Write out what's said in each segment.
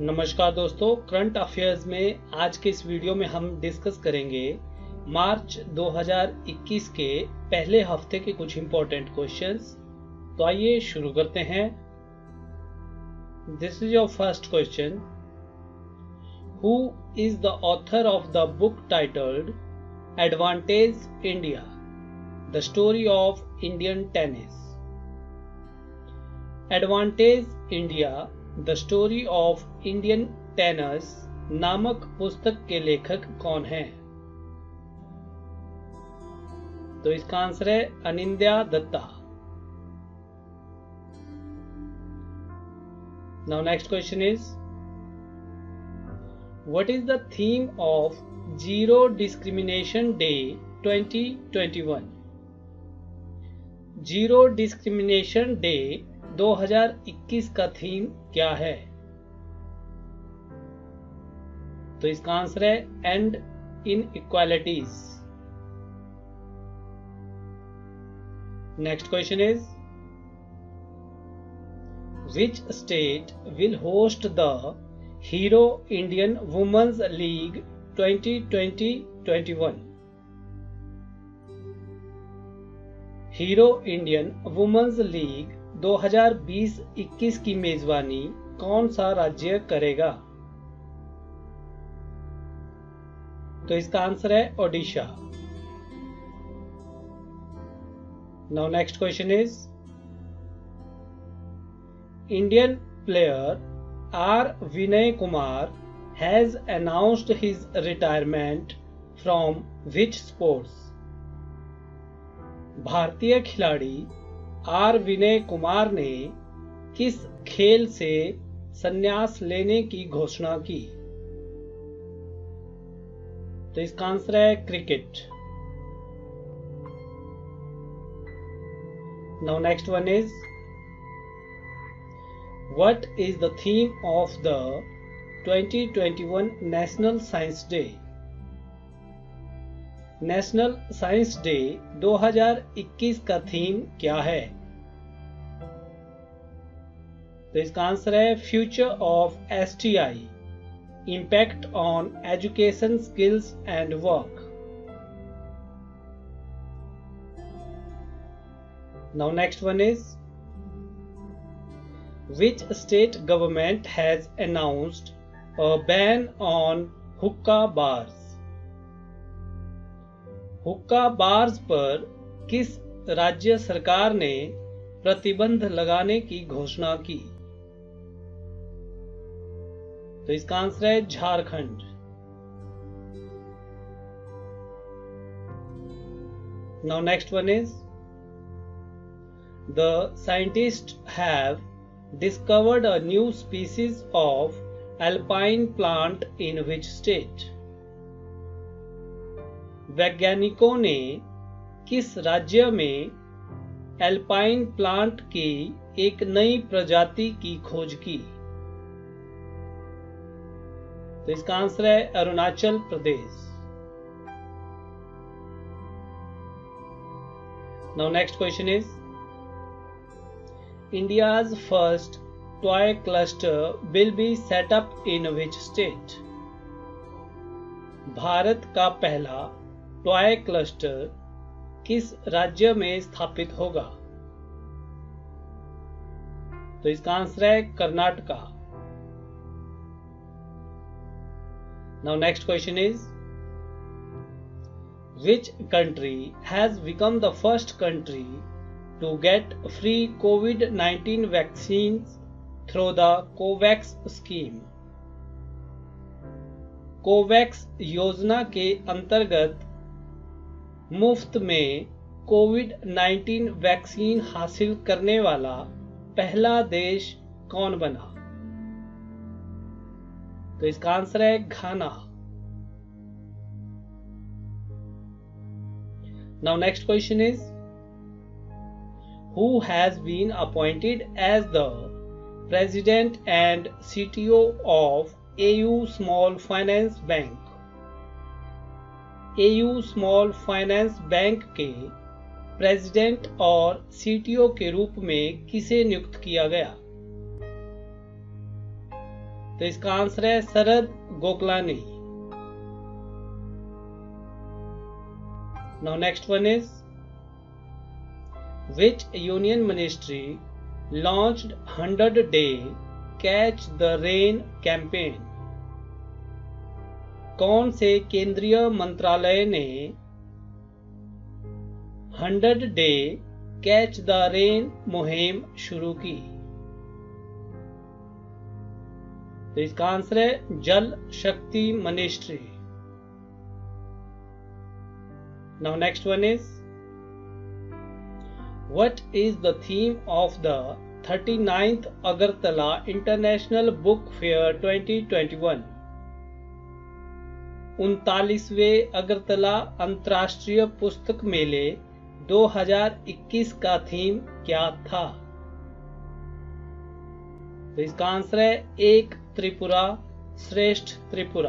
नमस्कार दोस्तों, current affairs में आज के इस वीडियो में हम डिस्कस करेंगे मार्च 2021 के पहले हफ्ते के कुछ इंपॉर्टेंट क्वेश्चंस। तो आइए शुरू करते हैं। This is your first question. Who is the author of the book titled advantage India, the story of Indian tennis? Advantage India the story of Indian tennis नामक पुस्तक के लेखक कौन हैं? तो इसका आंसर है Anindya Dutta. Now next question is, what is the theme of zero discrimination day 2021? Zero discrimination day 2021 का थीम क्या है? तो इसका आंसर है end inequalities. Next question is, which state will host the Hero Indian women's league 2020-21? Hero Indian women's league 2020-21 की मेजबानी कौन सा राज्य करेगा? तो इसका आंसर है Odisha. Now next question is, Indian player R Vinay Kumar has announced his retirement from which sports? भारतीय खिलाड़ी आर विनय कुमार ने किस खेल से संन्यास लेने की घोषणा की? तो इसका आंसर है cricket. Now next one is, what is the theme of the 2021 national science day? National science day 2021 का थीम क्या है? तो इसका आंसर है future of STI, impact on education, skills and work. Now next one is, which state government has announced a ban on hookah bars? हुक्का bars पर किस राज्य सरकार ने प्रतिबंध लगाने की घोषणा की? तो इसका आंसर है Jharkhand. Now next one is, the scientist have discovered a new species of alpine plant in which state? वैज्ञानिकों ने किस राज्य में एल्पाइन प्लांट की एक नई प्रजाति की खोज की? तो इसका आंसर है Arunachal Pradesh. Now next question is, India's first toy cluster will be set up in which state? भारत का पहला टॉय क्लस्टर किस राज्य में स्थापित होगा? तो इसका आंसर है Karnataka. Now next question is, which country has become the first country to get free कोविड-19 vaccine through the COVAX scheme? COVAX योजना के अंतर्गत मुफ्त में कोविड-19 वैक्सीन हासिल करने वाला पहला देश कौन बना? तो इसका आंसर है Ghana. Now next question is, who has been appointed as the president and CTO of AU small finance bank? AU small finance bank के प्रेसिडेंट और सीटीओ के रूप में किसे नियुक्त किया गया? तो इसका आंसर है Sharad Gokalani. Now next one is which union ministry launched 100-day catch the rain campaign. कौन से केंद्रीय मंत्रालय ने 100-day कैच द रेन मुहिम शुरू की। तो इसका आंसर है Jal Shakti ministry. Now next one is what is the theme of the 39th Agartala international book fair 2021। 39वें अगरतला अंतर्राष्ट्रीय पुस्तक मेले 2021 का थीम क्या था। तो इसका आंसर है Ek Tripura Shreshtha Tripura.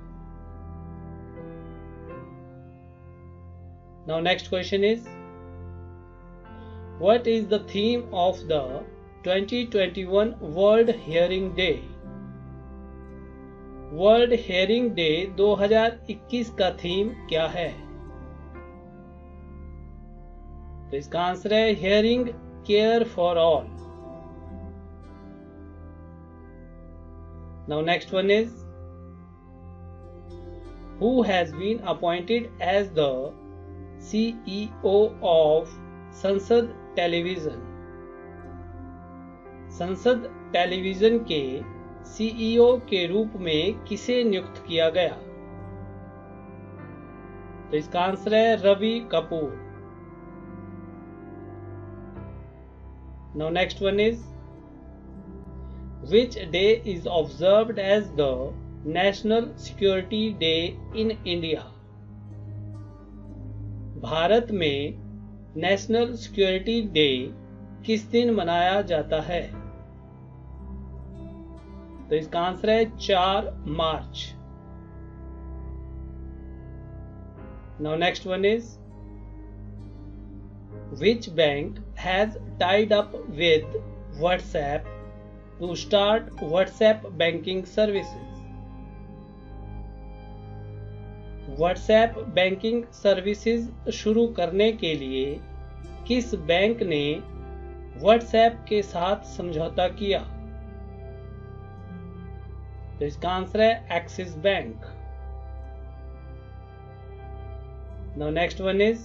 Now next question is what is the theme of the 2021 world hearing day. World hearing day 2021 का थीम क्या है। तो इसका आंसर है hearing care for all. Now next one is who has been appointed as the CEO of Sansad television. Sansad television के CEO के रूप में किसे नियुक्त किया गया। तो इसका आंसर है Ravi Kapoor. Now next one is which day is observed as the National Security Day in India। भारत में नेशनल सिक्योरिटी डे किस दिन मनाया जाता है। तो इसका आंसर है 4 मार्च। Now next one is which bank has tied up with WhatsApp to start WhatsApp banking services। WhatsApp banking services शुरू करने के लिए किस बैंक ने WhatsApp के साथ समझौता किया। तो इसका आंसर है Axis bank. Now next one is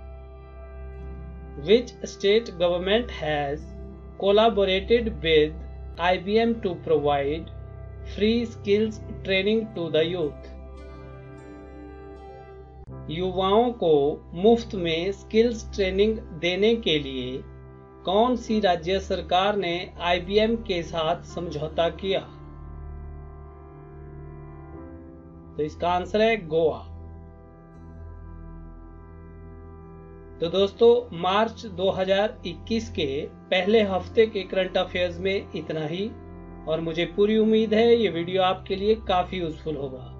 which state government has collaborated with IBM to provide free skills training to the youth। युवाओं को मुफ्त में स्किल्स ट्रेनिंग देने के लिए कौन सी राज्य सरकार ने IBM के साथ समझौता किया। तो इसका आंसर है गोवा। तो दोस्तों मार्च 2021 के पहले हफ्ते के करंट अफेयर्स में इतना ही, और मुझे पूरी उम्मीद है ये वीडियो आपके लिए काफी यूजफुल होगा।